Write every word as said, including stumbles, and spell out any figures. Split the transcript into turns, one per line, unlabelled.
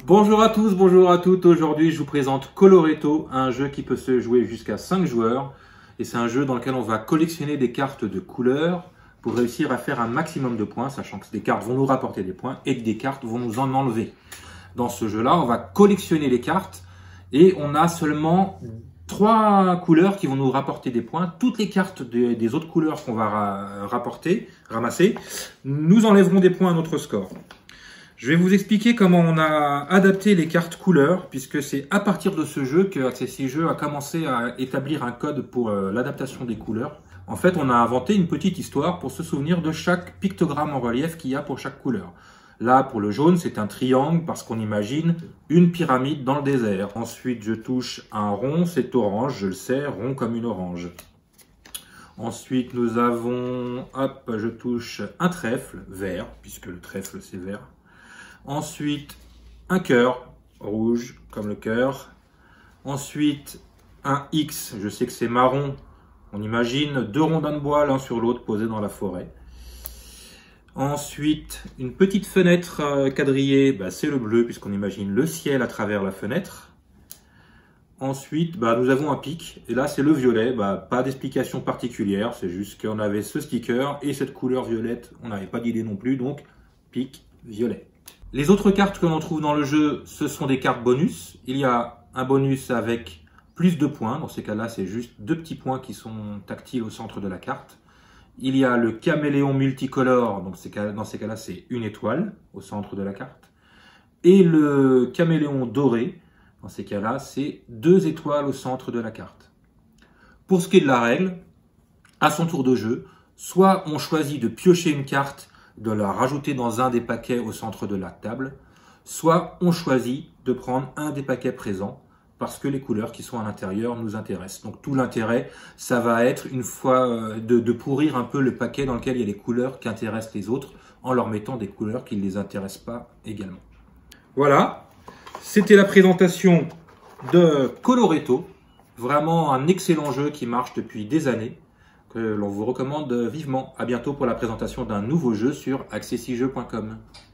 Bonjour à tous, bonjour à toutes. Aujourd'hui, je vous présente Coloretto, un jeu qui peut se jouer jusqu'à cinq joueurs. Et c'est un jeu dans lequel on va collectionner des cartes de couleurs pour réussir à faire un maximum de points, sachant que des cartes vont nous rapporter des points et que des cartes vont nous en enlever. Dans ce jeu-là, on va collectionner les cartes et on a seulement trois couleurs qui vont nous rapporter des points. Toutes les cartes des, des autres couleurs qu'on va ra rapporter, ramasser, nous enlèveront des points à notre score. Je vais vous expliquer comment on a adapté les cartes couleurs, puisque c'est à partir de ce jeu que AccessiJeux a commencé à établir un code pour euh, l'adaptation des couleurs. En fait, on a inventé une petite histoire pour se souvenir de chaque pictogramme en relief qu'il y a pour chaque couleur. Là, pour le jaune, c'est un triangle parce qu'on imagine une pyramide dans le désert. Ensuite, je touche un rond, c'est orange, je le sais, rond comme une orange. Ensuite, nous avons, hop, je touche un trèfle, vert, puisque le trèfle, c'est vert. Ensuite, un cœur, rouge, comme le cœur. Ensuite, un X, je sais que c'est marron. On imagine deux rondins de bois l'un sur l'autre posés dans la forêt. Ensuite, une petite fenêtre quadrillée, bah, c'est le bleu puisqu'on imagine le ciel à travers la fenêtre. Ensuite, bah, nous avons un pic, et là c'est le violet, bah, pas d'explication particulière, c'est juste qu'on avait ce sticker et cette couleur violette, on n'avait pas d'idée non plus, donc pic violet. Les autres cartes que l'on trouve dans le jeu, ce sont des cartes bonus. Il y a un bonus avec plus de points, dans ces cas-là c'est juste deux petits points qui sont tactiles au centre de la carte. Il y a le caméléon multicolore, donc dans ces cas-là c'est une étoile au centre de la carte. Et le caméléon doré, dans ces cas-là c'est deux étoiles au centre de la carte. Pour ce qui est de la règle, à son tour de jeu, soit on choisit de piocher une carte, de la rajouter dans un des paquets au centre de la table, soit on choisit de prendre un des paquets présents parce que les couleurs qui sont à l'intérieur nous intéressent. Donc tout l'intérêt, ça va être une fois de, de pourrir un peu le paquet dans lequel il y a les couleurs qui intéressent les autres en leur mettant des couleurs qui ne les intéressent pas également. Voilà, c'était la présentation de Coloretto, vraiment un excellent jeu qui marche depuis des années, que l'on vous recommande vivement. À bientôt pour la présentation d'un nouveau jeu sur accessijeux point com.